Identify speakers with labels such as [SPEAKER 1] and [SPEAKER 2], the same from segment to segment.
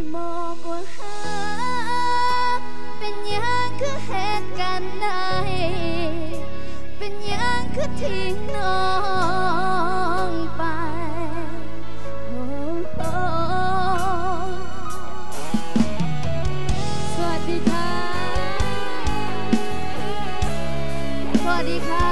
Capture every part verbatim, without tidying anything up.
[SPEAKER 1] บอกว่าหาเป็นยังคือเหตุการณ์ใดเป็นยังคือทิ้งน้องไปโอ้โหสวัสดีค่ะสวัสดีค่ะ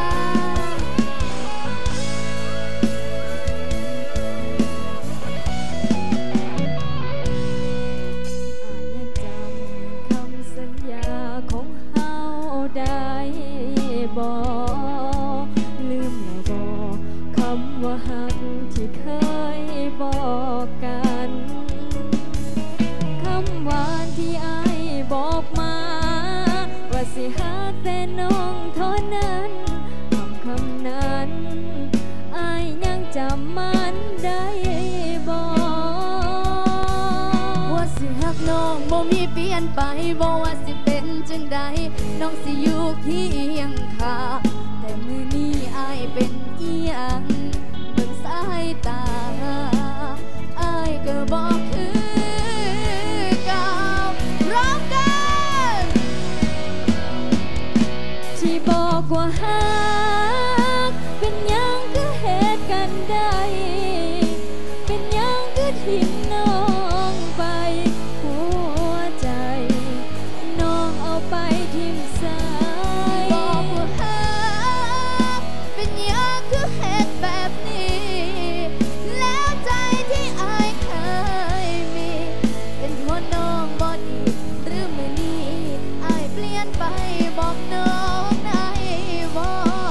[SPEAKER 1] ลืมแล้วบอกคำว่าหักที่เคยบอกกันคำหวานที่อายบอกมาว่าสิหักแต่น้องเท่านั้นคำคำนั้นอายยังจำมันได้บอกว่าสิหักน้องบ่มีเปลี่ยนไปบอกว่าสิเป็นจังใดน้องสิอยู่เคียงข้างแต่มือนี้อายเป็นอีหยังเบิ่งสายตาอายก็บอกคือเก่าร้องกันที่บอกว่าหักเป็นยังคือเหตุกันได้เป็นยังคือทิ้งน้องไปหัวใจน้องเอาไปทิ้งสายบอกว่าหักเป็นยังคือเหตุแบบนี้แล้วใจที่อายเคยมีเป็นเพราะน้องบ่ดีหรือมื้อนี้อายเปลี่ยนไปบอกน้องได้บ่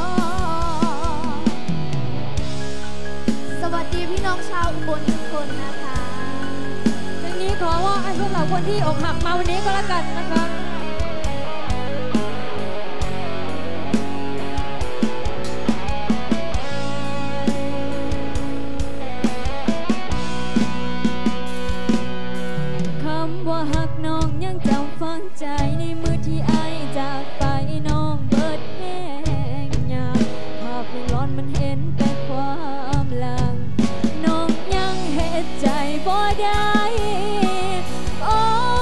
[SPEAKER 1] สวัสดีพี่น้องชาวอุบลทุกคนนะคะเพลงนี้ขอว่าให้พวกเราคนที่อกหักมาวันนี้ก็แล้วกันนะคะคำว่าหักน้องยังจำฝังใจในมือที่อายจากไปน้องเบิดแห้งยามภาพในร้อนมันเห็นแต่ความหลังน้องยังเหตุใจบ่ได้โอ้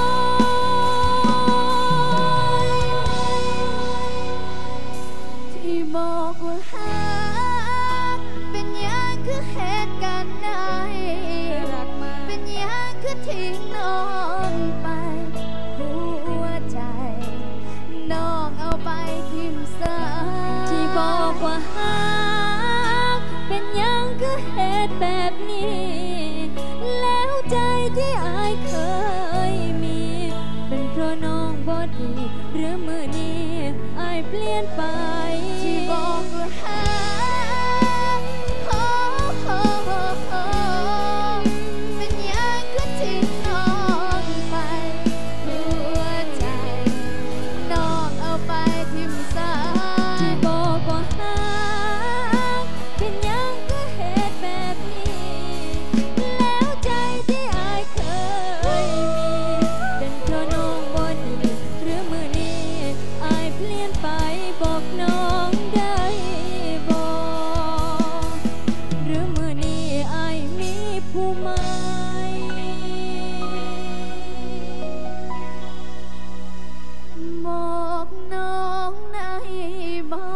[SPEAKER 1] ที่บอกว่าหักเป็นยังคือเหตุการณ์ใดเป็นยังคือทิ้งน้องไปหัวใจน้องเอาไปทิ่มสายที่บอกว่าหักเป็นยังคือเหตุแบบนี้แล้วใจที่อายเคยมีเป็นเพราะน้องบ่ดีหรือมือนี้อายเปลี่ยนไปที่บอกว่าหักโอ้โอ้โอ้เป็นยังคือทิ้งน้องไปหัวใจน้องเอาไปทิ่มสายที่บอกว่าหักเป็นยังคือเหตุแบบนี้แล้วใจที่อายเคยมีเป็นเพราะน้องบ่ดีหรือมือนี้อายเปลี่ยนไปบอกน้องได้บอกหรือมือนี้อายมีผู้ใหม่บอกน้องได้บอก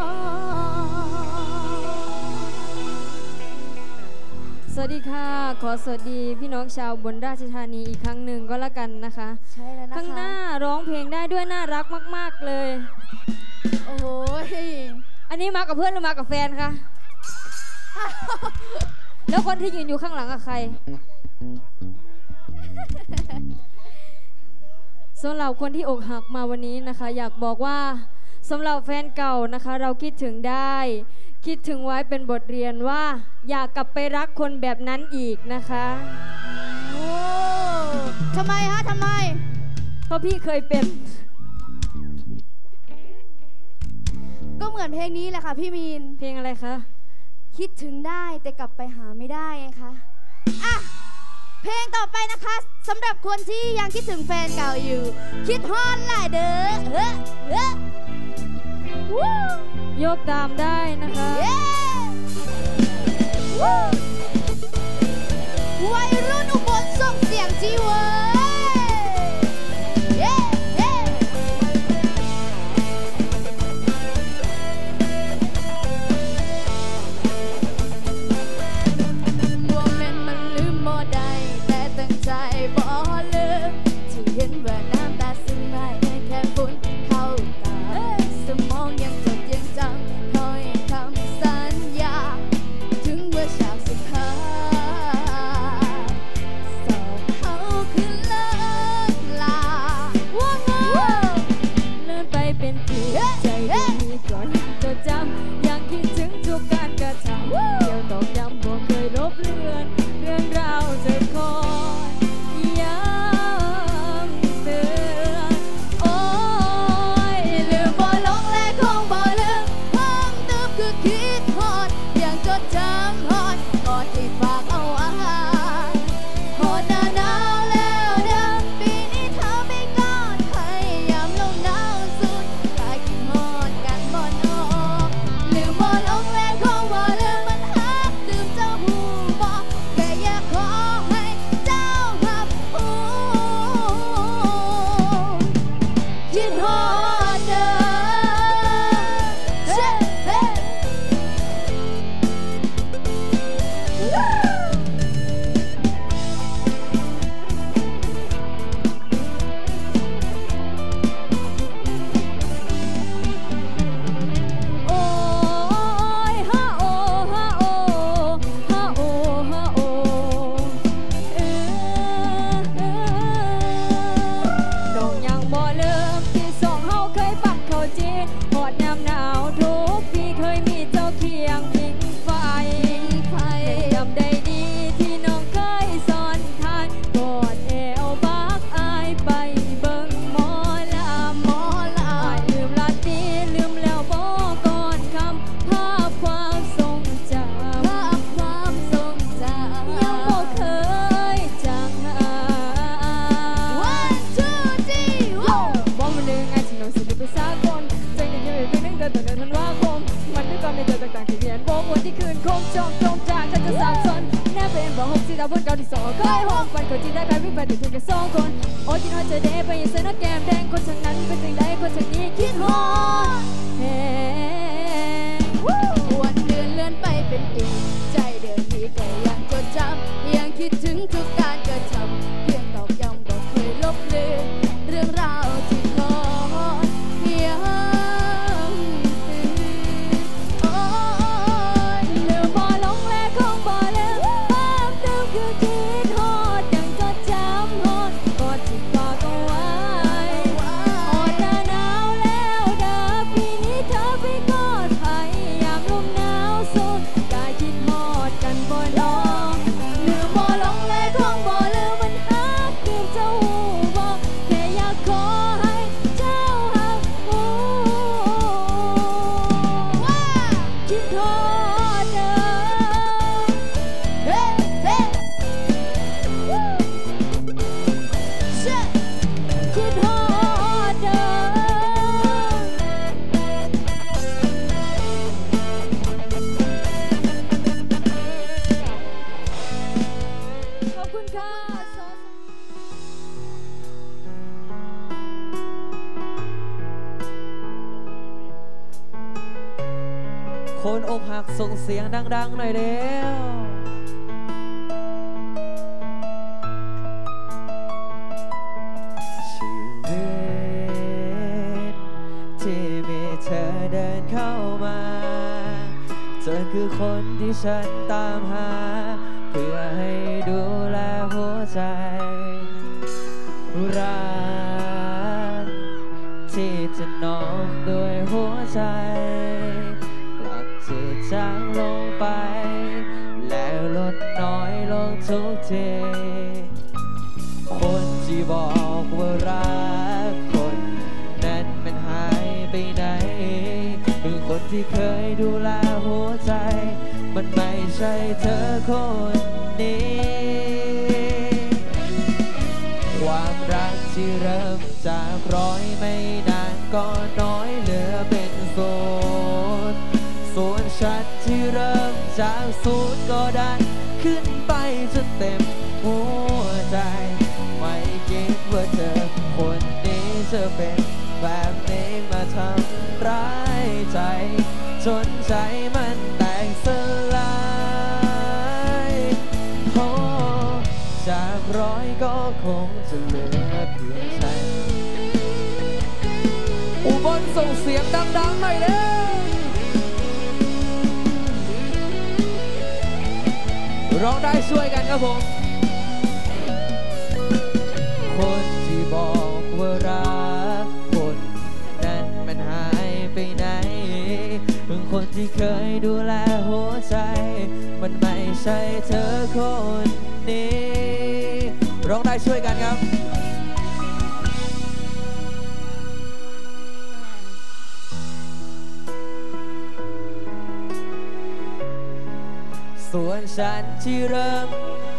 [SPEAKER 1] สวัสดีค่ะขอสวัสดีพี่น้องชาวอุบลราชธานีอีกครั้งหนึ่งก็แล้วกันนะคะใช่แล้วนะคะข้างหน้าร้องเพลงได้ด้วยน่ารักมากๆเลยโอ้โหอันนี้มากับเพื่อนหรือมากับแฟนคะแล้วคนที่ยืนอยู่ข้างหลังกับใครสำหรับคนที่อกหักมาวันนี้นะคะอยากบอกว่าสำหรับแฟนเก่านะคะเราคิดถึงได้คิดถึงไว้เป็นบทเรียนว่าอยากกลับไปรักคนแบบนั้นอีกนะคะโอ้ทำไมฮะทำไมเพราะพี่เคยเป็นก็เหมือนเพลงนี้แหละค่ะพี่มีนเพลงอะไรคะคิดถึงได้แต่กลับไปหาไม่ได้ไงคะอ่ะเพลงต่อไปนะคะสำหรับคนที่ยังคิดถึงแฟนเก่าอยู่คิดฮอนหลายเด้อเฮ้เฮ้โยกตามได้นะคะวัยรุ่นอุบลส่งเสียงจีเวิร์องฟันคนที่ได้ใครวิ่งไปถึงแค่สองคนโอ้ยคิดฮอดเธอเด้ไปยังเส้นแก้มแดงคนทางนั้นเป็นจังใดคนทางนี้คิดฮอดแฮวันเดือนเลื่อนไปเป็นปีใจเดินที่ก็ยังจดจำยังคิดถึงทุกการกระทำเพียงตอกย้ำบอกเคยลบเลือนเรื่องราวที่ทอดย้ำตื่นโอ้ยเลืมบ่ลงและคงบ่ลืมภาพเดิมคือคิดฮอดยังจดจำฮอดกอดที่กอดเอาไว้ฮอดหน้าหนาวแล้วเด้อปีนี้เธอไปกอดไผยามลมหนาวสุดกายคิดฮอดกันบ่น้องลืมบ่ลงและคงบ่ลืมมันฮักคือเจ้าหูบ่แค่อยากขอให้เจ้าฮักหูคิดฮอดเด้อเฮ้เฮ้คิดฮอดเด้อขอบคุณค่ะ
[SPEAKER 2] คนอกหักส่งเสียงดังๆหน่อยเร็วชีวิตที่มีเธอเดินเข้ามาเธอคือคนที่ฉันตามหาเพื่อให้ดูแลหัวใจรักที่จะน้อมด้วยหัวใจจะจางลงไปแล้วลดน้อยลงทุกทีคนที่บอกว่ารักคนนั้นมันหายไปไหนคือคนที่เคยดูแลหัวใจมันไม่ใช่เธอคนนี้ความรักที่เริ่มจากร้อยไม่นานก็น้อยเหลือเป็นศูนย์ส่วนฉันที่เริ่มจากศูนย์ก็ดันขึ้นไปจนเต็มหัวใจไม่คิดว่าเธอคนนี้จะเป็นแบบนี้มาทำร้ายใจจนใจมันแตกสลายโอ้จากร้อยก็คงจะเหลือเพียงฉันอุบลส่งเสียงดังๆหน่อยเด้อร้องได้ช่วยกันครับผมคนที่บอกว่ารักคนนั้นมันหายไปไหนคนที่เคยดูแลหัวใจมันไม่ใช่เธอคนนี้ร้องได้ช่วยกันครับส่วนฉันที่เริ่ม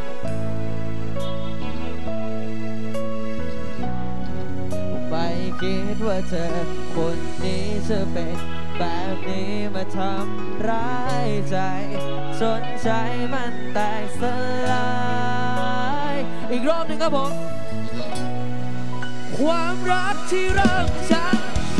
[SPEAKER 2] ไม่คิดว่าเธอคนนี้จะเป็นแบบนี้มาทำร้ายใจจนใจมันแตกสลายอีกรอบหนึ่งครับผมความรักที่เริ่มจาก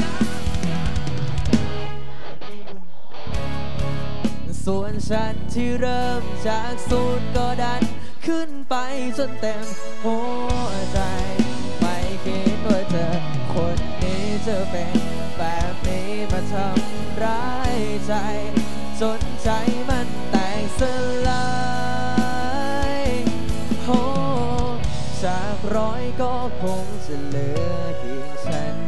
[SPEAKER 2] ส่วนฉันที่เริ่มจากศูนย์ก็ดันขึ้นไปจนเต็มหัวใจไม่คิดว่าเธอคนนี้จะเป็นแบบนี้มาทำร้ายใจจนใจมันแตกสลายโอ้จากร้อยก็คงจะเหลือเพียงฉัน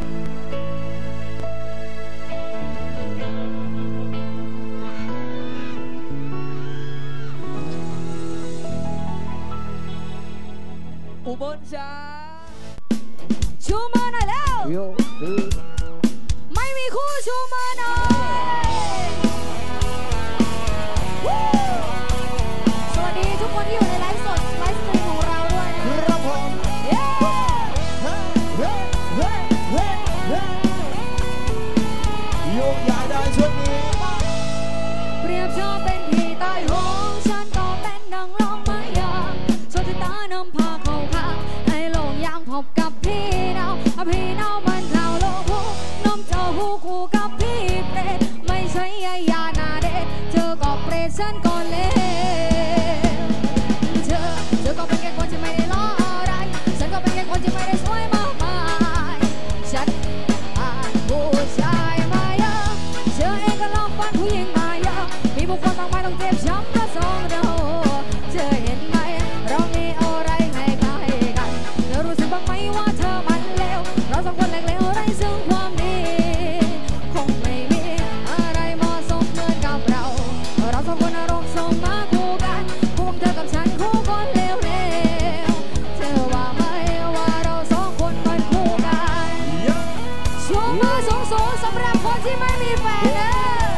[SPEAKER 2] อุบลจ้าชูมือหน่อยแล้วไม่มีคู่ชูมือหน่อยสวัสดีทุกคนที่อยู่ในไลฟ์สดไลฟ์สตรีมของเราด้วยนะครับผมโยกย้ายได้ช่วงนี้เปรียบเธอเป็นพี่ใต้ห้องฉันก็เป็นดังร้องไม้ยางโชติตานำพา
[SPEAKER 1] พี่น้องมันข่าวโลกหูน้องเจ้าหูคู่กับพี่เปรตไม่ใช่ยายานาเดชเธอก็เปรตฉันก็เลวเธอเธอก็เป็นแค่คนที่ไม่ได้ล้ออะไรฉันก็เป็นแค่คนที่ไม่ได้สวยมากมายฉันอ่านผู้ชายมาเยอะเธอเองก็ลองฟันผู้หญิงมาเยอะมีบุคคลมากมายต้องเจ็บช้ำเพราะสองเราเธอเห็นไหมเรามีอะไรให้กันเธอรู้สึกบ้างไหมว่าเธอมันเลวเราสองคนเล็กเลวไร้ซึ่งความดีคงไม่มีอะไรเหมาะสมเหมือนกับเราเราสองคนอารมณ์ส่งมาคู่กันคู่เธอกับฉันคู่คนเลวเลวเธอว่าไหมว่าเราสองคนมันคู่กันชูมือสูงสูงสำหรับคนที่ไม่มีแฟน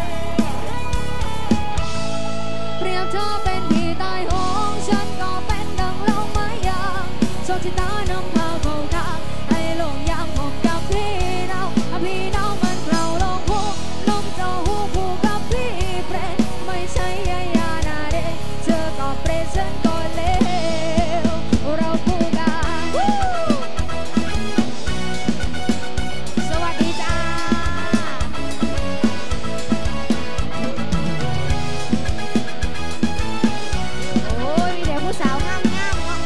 [SPEAKER 1] เปรียบเธอเป็นพี่ตายโหงฉันก็เป็นดังลมไม้ยางโชคชะตานำพาเข้าทางให้ลงยางพบกับพี่น้องพี่น้องมันเราลงคู่น้องเจ้าหูคู่กับพี่เปรตไม่ใช่ยายานาเดชเธอก็เปรตฉันก็เลวเราคู่กันสวัสดีจ้าโอ้ยเดี๋ยวผู้สาวงามงามเนาะ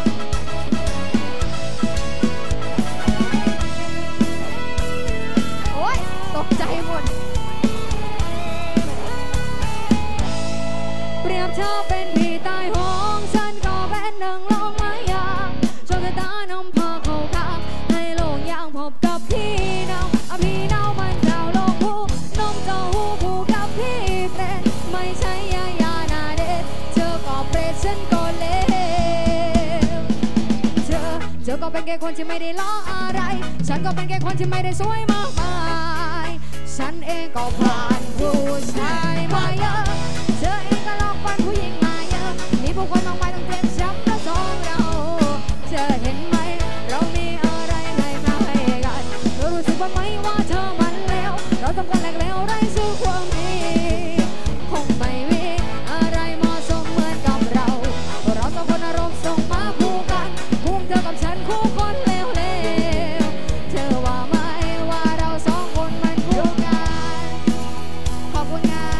[SPEAKER 1] โอ้ยตกใจหมดเปรียบเธอเป็นพี่ตายโหงฉันก็เป็นหนึ่งลมไม้ยางโชคชะตานำพาเข้าทางให้โลกยางพบกับพี่น้องพี่น้องมันเจ้าโลกหูน้องเจ้าหูคู่กับพี่เปรตไม่ใช่ยายานาเดชเธอก็เปรตฉันก็เลวเธอเธอก็เป็นแค่คนที่ไม่ได้ล้ออะไรฉันก็เป็นแค่คนที่ไม่ได้สวยมากมายฉันเองก็ผ่านผู้ชายมาเยอะเธอเองก็ลองฟันผู้หญิงมาเยอะมีผู้คนมากมายต้องเจ็บช้ำเพราะสองเราเธอเห็นไหมเรามีอะไรให้กันเธอรู้สึกบ้างไหมว่าเธอมันเลวเราต้องกันแหลกเลวไร้ซึ่งความดีคงไม่มีอะไรเหมาะสมเหมือนกับเราเราสองคนอารมณ์ส่งมาคู่กันคู่เธอกับฉันคู่คนเลวเลวเธอว่าไหมว่าเราสองคนมันคู่กันขอบคุณค่ะ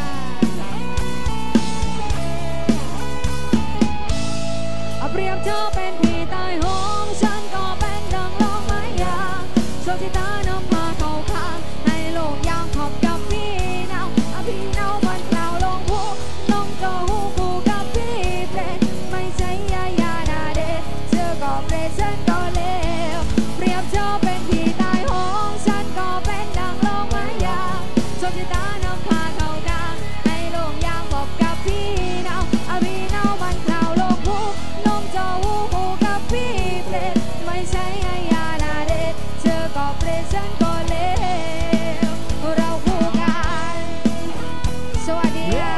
[SPEAKER 1] เปรียบเธอเป็นพี่ตายโหงฉันก็เป็นดังลมไม้ยางโชคชะตานำพาเข้าข้างให้โลกยางพบกับพี่น้องพี่น้องมันกล่าวลงหูน้องเจ้าหูคู่กับพี่เปรตไม่ใช่ยายานาเดชเธอก็เปรตฉันก็เลวเปรียบเธอเป็นพี่ตายโหงฉันก็เป็นดังลมไม้ยางโชคชะตานำพาเข้าทางให้โลกยางพบกับพี่น้องพี่น้องมันกล่าวลงหูน้องเจ้าหูคู่กับพี่เปรตไม่ใช่ยายานาเดชเธอก็เปรตฉันก็เลวเราคู่กันสวัสดีค่ะ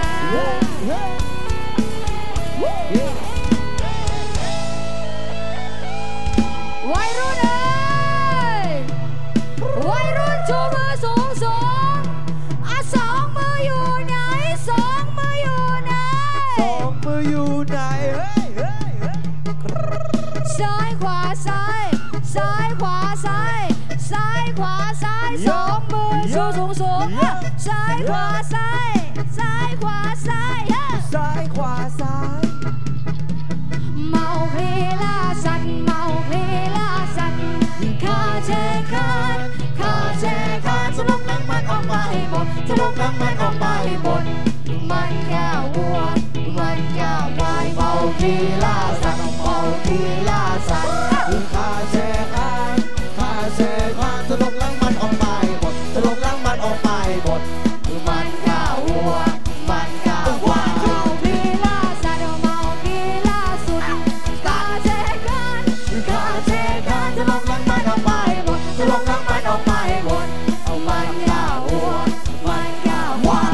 [SPEAKER 1] วัยรุ่นเอ้ยวัยรุ่นชูมือสูงสูงอ่ะสองมืออยู่ไหนสองมืออยู่ไหน
[SPEAKER 2] สองมืออยู่ไหนเฮ้ยเฮ้ยเฮ้ย
[SPEAKER 1] ซ้ายขวาซ้ายซ้ายขวาซ้ายซ้ายขวาซ้ายสองมือชูสูงสูงซ้ายขวาซ้ายซ้ายขวาซ้าย
[SPEAKER 2] ซ้ายขวาซ้าย
[SPEAKER 1] เมาคลีลาสันเมาคลีลาสันข้าเชคานข้าเชคานจะลงน้ำมันออกมาให้หมดจะลงน้ำมันออกมาให้หมดมันแค่วัวมันแค่ควายเมาคลีลาสันเมาคลีลาสัน
[SPEAKER 2] ข้าแช่คานข้าแช่คานจะลงล้างมันออกไปหมดจะลงล้างมันออกไปหมด
[SPEAKER 1] มันแค่วัวมันแค่ควายเมาคลีลาสันเมาคลีลาสุดข้าเชคานข้าเชคานจะลงน้ำมันออกมาให้หมดจะลงน้ำมันออกมาให้หมดมันแค่วัวมันแค่ควาย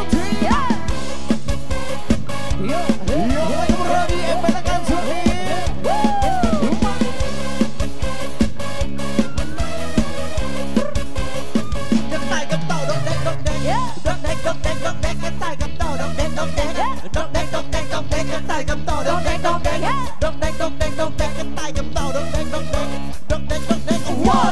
[SPEAKER 2] เฮ้ยเฮ้ยเฮ้ยกำลังมีเอ็มไปละกันสุดที่จะตายกับเต่าดอกแดงดอกแดงดอกแดงดอกแดงดอกแดงจะตายกับเต่าดอกแดงดอกแดงดอกแดงดอกแดงดอกแดงจะตายกับเต่าดอกแดงดอกแดงดอกแดงดอกแดงดอกแดงจะตายกับเต่าดอกแดงดอกแดงดอกแดงดอกแดงว้าว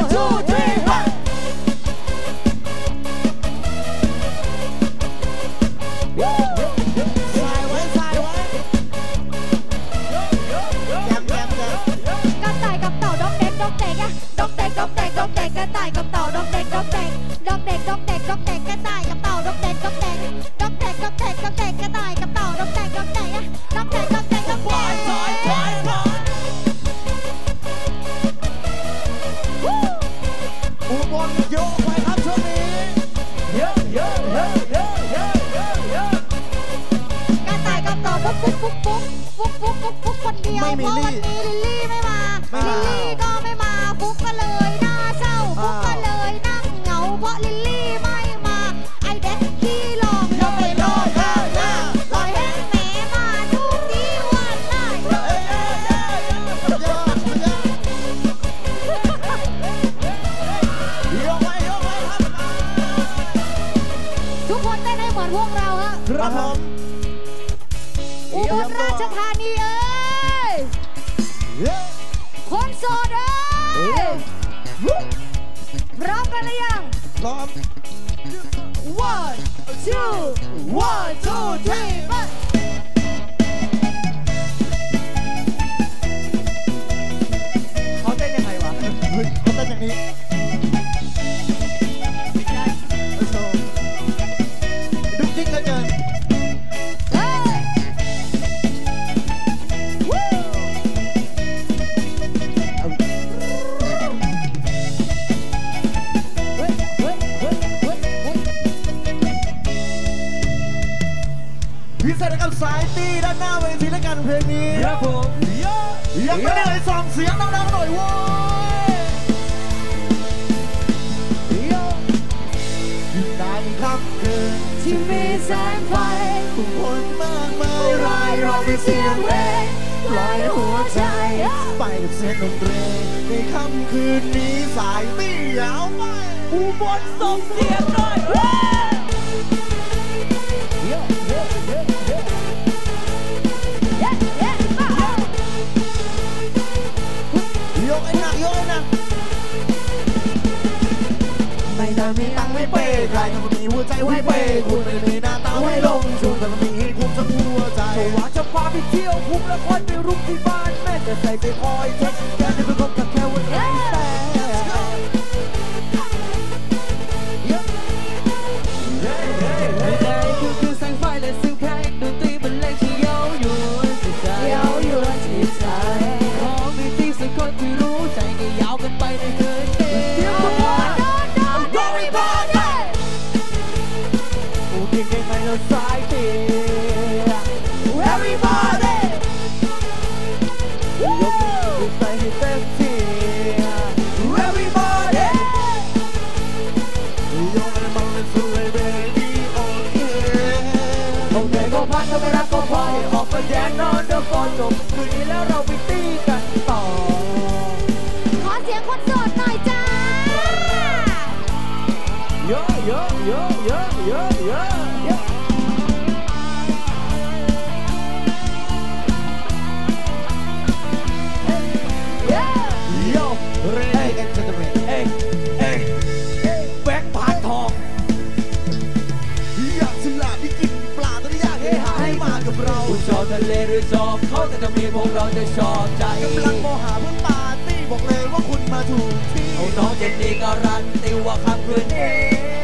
[SPEAKER 1] โสดเอ้ยพร้อมกันหรือยัง
[SPEAKER 3] พร้อม
[SPEAKER 1] one two one two three ไป
[SPEAKER 2] เขาเต้นยังไงวะ
[SPEAKER 3] เฮ้ยเขาเต้นอย่างนี้ดุ๊กดิ๊กเหลือเกินพิเศษกับสายตีด้านหน้าเวทีและการเพลงนี้
[SPEAKER 2] ครับผม
[SPEAKER 3] ยังไม่ได้เลยส่งเสียงดังๆหน่อยว้ยในค่ำคืน
[SPEAKER 1] ที่มีแสงไฟ
[SPEAKER 3] ผู้คนมากมายรายล้อมด้วยเสียงเพลงปล่อยหัวใจไปกับเสียงดนตรีในค่ำคืนนี้สายตียาวไป
[SPEAKER 2] อุบลส่งเสียงหน่อย
[SPEAKER 3] โยกไอ้หนักโยกไอ้หนักไม่ได้มีตังไม่เป้ใครแต่มันมีหัวใจไว้เป้คุณไม่มีหน้าตาไว้ลงชุนแต่มันมีให้คุ้มทั้งหัวใจ
[SPEAKER 2] จะว่าจะพาไปเที่ยวคุ้มแล้วคอยไปรุกที่บ้านแม่จะใส่ไปคอยเช็คแค่จะไปพบกับแค่วันไหนแต่คือแสงไฟและสื่อเพลงดนตรีบรรเลงที่เย้ายวนจิตใจ
[SPEAKER 1] เย้ายวนจิตใจ
[SPEAKER 2] ขอมีที่สักคนที่รู้ใจก็ยาวกันไปในคืนนี้เดี๋ยวตัวโดนรีบอร์ดโอ้เพียงแค่ไหนเราสายเตี้ย
[SPEAKER 1] everybody
[SPEAKER 2] ยกมือใส่ให้เต็มที่
[SPEAKER 3] everybody ยกให้มันเลยสู้เลย baby โอเค
[SPEAKER 2] โอเคก็พักก็ไม่รักก็พอให้ออกมาแดนนอนเดี๋ยวก่อนจบคืนนี้แล้วเราไปตีกันต่อ
[SPEAKER 1] ขอเสียงคนโสดหน่อยจ้า
[SPEAKER 2] เยอะเยอะเยอะเยอะเยอะเยอะเยอะ
[SPEAKER 3] โยเร่เอ็นเตอร์เทนเมนต์
[SPEAKER 2] เอ้ยเอ้ยแบงค์ผ่านทอง
[SPEAKER 3] อยากฉลาดที่กินปลาตัวนี้อยากให้หาให้มากับเรา
[SPEAKER 2] คุณชอบทะเลหรือชอบเขาแต่จะมีพวกเราจะชอบใจ
[SPEAKER 3] กำลังโมหาเพื่อนปาร์ตี้บอกเลยว่าคุณมาถูกที่
[SPEAKER 2] เอาน้องเจนนี่การันตีว่าคำคืนนี้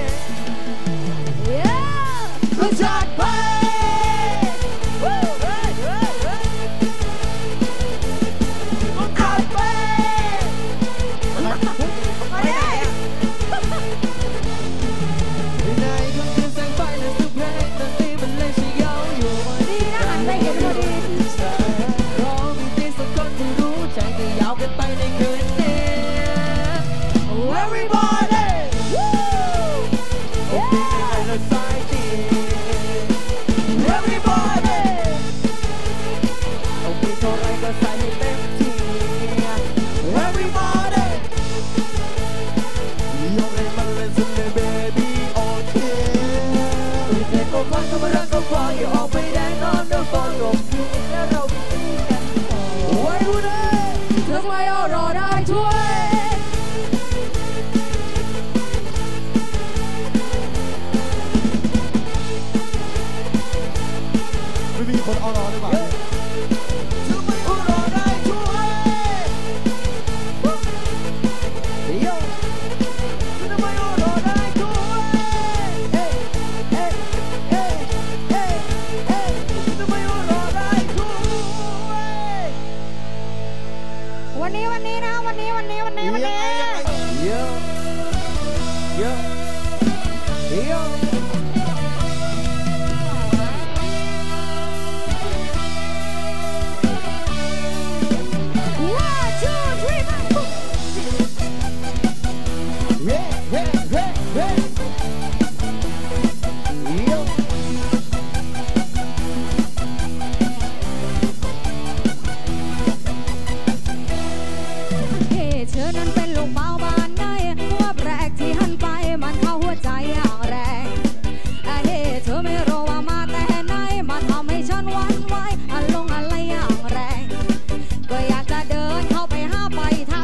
[SPEAKER 1] ก็จัดไป
[SPEAKER 3] มีคนเอารอหรือเปล่าทำไมเอารอได้ช่วยโย่ทำไมเอารอได้ช่วยเอ้เอ้เอ้เอ้เอ้ทำไมเอารอได้ช่วย
[SPEAKER 1] วันนี้วันนี้นะวันนี้วันนี้วันนี้วันนี้
[SPEAKER 2] เยอะเยอะเยอะ
[SPEAKER 1] ก็อยากจะเดินเข้าไปหาไปท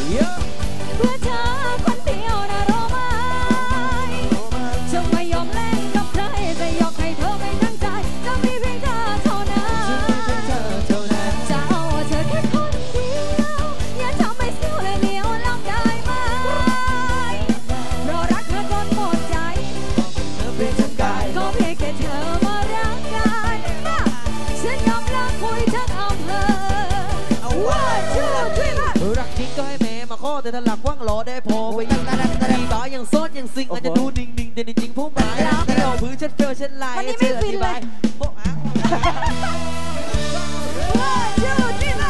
[SPEAKER 1] เพื่อเธอคนเดียวนะรู้ไหมจะไม่ยอมแลกกับใครจะยกให้เธอไม่ตั้งใจจะมีเพียงเธอเท่านั้นจะเอาเธอแค่คนเดียวอย่าทำให้เสียวเลยเหนียวรักได้ไหมเพราะรักเธอจนหมดใจก็เพียงแค่เธอมารักกันฉันยอมรักคุยทั้งอำเภอว่าเธอคือ
[SPEAKER 2] รักจริงก็ให้แม่มาข้อแต่ถ้าหลักว่างรอได้พอไปยังดีบ้ายังโซดยังซิงอาจจะดูนิ่งๆแต่จริงๆผู้หมายไม่เอาพื้นเช็ดเฟลเช็ดลายเชื่ออธิบายโบ๊ะอ่ะ
[SPEAKER 1] ว่าเธอที่ละ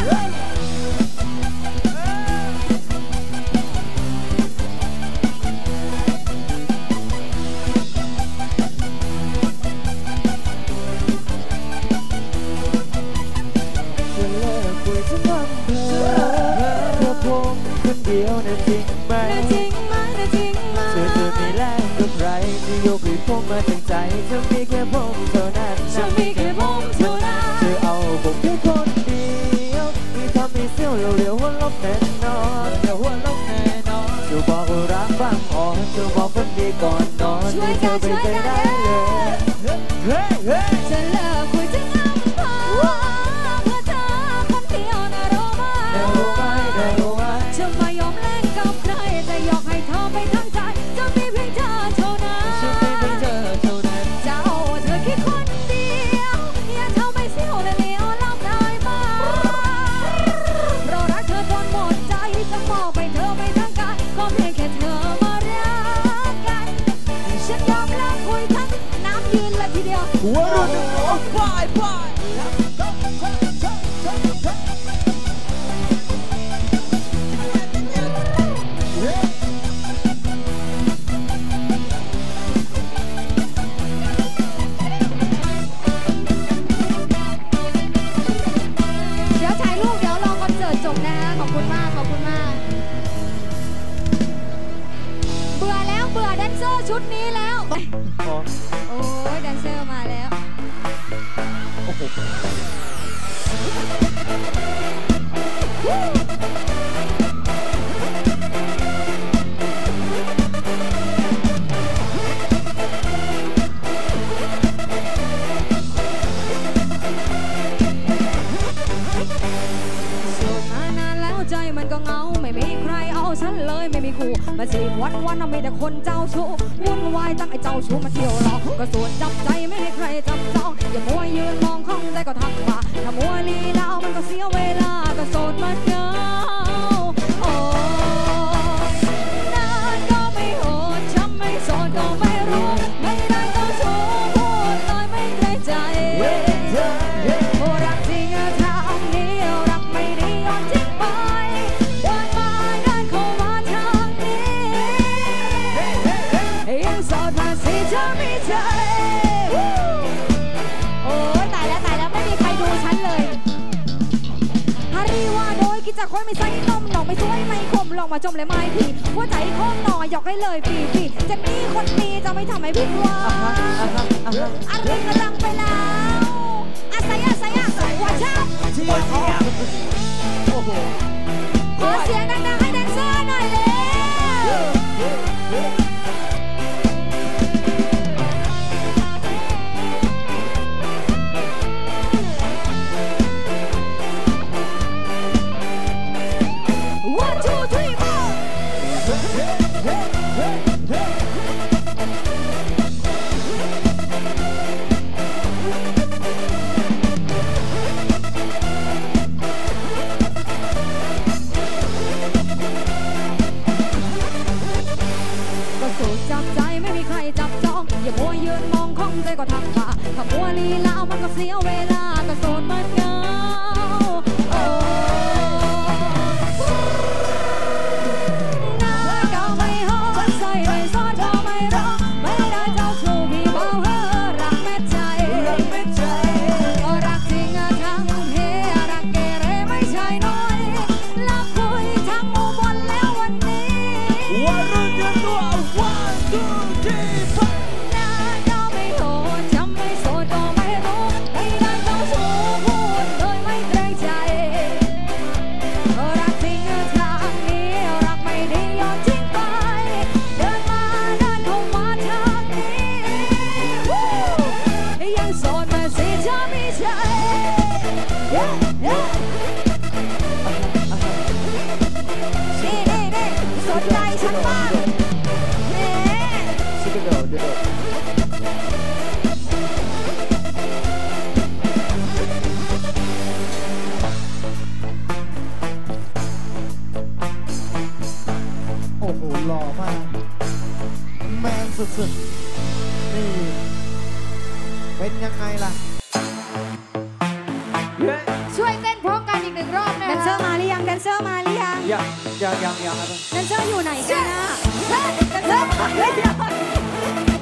[SPEAKER 3] เดียวนะจริงไหมจริงไหมนะจริงไหมเธอจะมีแรงกับใครที่ยกให้ผมมาตั้งใจจะมีแค่ผมเท่านั้น
[SPEAKER 1] จะมีแค่ผมเท่านั้น
[SPEAKER 3] เธอเอาผมแค่คนเดียวมีทำให้เสี้ยวเร็วๆหัวลบแน่นอน
[SPEAKER 2] เดี๋ยวหัวลบแน่นอน
[SPEAKER 3] จะบอกว่ารักบ้างอ่อนจะบอกคนดีก่อนนอน
[SPEAKER 1] ช่วยกันช่วยกันได้
[SPEAKER 3] เลยเฮ้ยเฮ้ย
[SPEAKER 1] จะเลิกคุยถึงอำเภอเพื่อเธอคนเดียวนะรู้ไหม
[SPEAKER 3] รู้ไหมรู้ไหม
[SPEAKER 1] จะไม่ยอมแลกกับใครจะยกให้เธอไม่ทั้งใจจะมีเพียงเธอเท่านั้น
[SPEAKER 2] จะมีเพียงเธอเท่านั้น
[SPEAKER 1] จะเอาเธอแค่คนเดียวอย่าทำให้เสียวและเหนียวรักได้ไหมเพราะรักเธอจนหมดใจจะมอบให้เธอไม่ทั้งกายก็เพียงแค่เธอมารักกันฉันยอมรับคุยทั้งน้ำยืนเลยทีเดียว
[SPEAKER 2] ว้าวบายบาย
[SPEAKER 1] จบนะขอบคุณมากขอบคุณมากเบื่อแล้วเบื่อแดนเซอร์ชุดนี้แล้วโอ้ยแดนเซอร์มาแล้วโอ้โหใจมันก็เงาไม่มีใครเอาฉันเลยไม่มีคู่มาจีบวันวันมีแต่คนเจ้าชู้วุ่นวายตั้งไอ้เจ้าชู้มาเที่ยวหลอกก็ส่วนจับใจไม่ให้ใครจับจองอย่ามัวยืนมองข้องใจก็ทักมาถ้ามัวลีลามันก็เสียเวลาก็โสดมันเงาโอ้นานก็ไม่โหดช้ำไม่โสดก็ไม่รู้ไม่ได้เจ้าชู้พูดลอยไม่เกรงใจรักจริงทางนี้รักไม่ดียอมทิ้งไปเดินมาเดินเข้ามาทางนี้ยังโสดมาสิเธอมีใจโอ้ยตายแล้วตายแล้วไม่มีใครดูฉันเลยฮารีว่าโดยกิจจากคนไม่ใส่นมหนองไม่สวยไม่คมลองมาจมเลยไม่พี่หัวใจโค้งหน่อยหยอกให้เลยฟรีฟรีจะมีคนดีจะไม่ทำให้ผิดหวังอะไรก็ลังไปแล้วอาศัยอาศัยอาศัยว่าชอบขอเสียงดังๆให้แดนเซอร์หน่อยเลยone two three four อย่ามัวยืนมองของใจก็ทักมาถ้ามัวลีลามันก็เสียเวลาก็โสดมันเหงาโอ้หน้าก็ไม่หอมใส่ไม่ซอดก็ไม่ร้องไม่ได้เจ้าชู้พี่เบาเฮอรักแม่ใจรักแม่ใจก็รักจริงอะทั้งเฮรักเกเรไม่ใช่น้อยรักคุยทั้งหมู่บนแล้ววันนี้วันรุ่งเดือนตัววันดูที่หน้าก็ไม่โหดจำไม่โสดก็ไม่รู้ไม่ได้เจ้าชู้มากแหม
[SPEAKER 3] ชิคกี้พายเดี๋ยวโอ้โหหล่อมากแมนสุดๆนี่เป็นยังไงล่ะ
[SPEAKER 1] ช่วยเต้นพร้อมกันอีกหนึ่งรอบนะ
[SPEAKER 4] แดนเซอร์มาหรือยังแดนเซอร์มาหรือยัง
[SPEAKER 2] ยังยังยังยังครับ
[SPEAKER 4] แดนเซอร์อยู่ไหนกันอะ
[SPEAKER 1] เฮ้ย
[SPEAKER 4] แดนเซอร์มาหรือยัง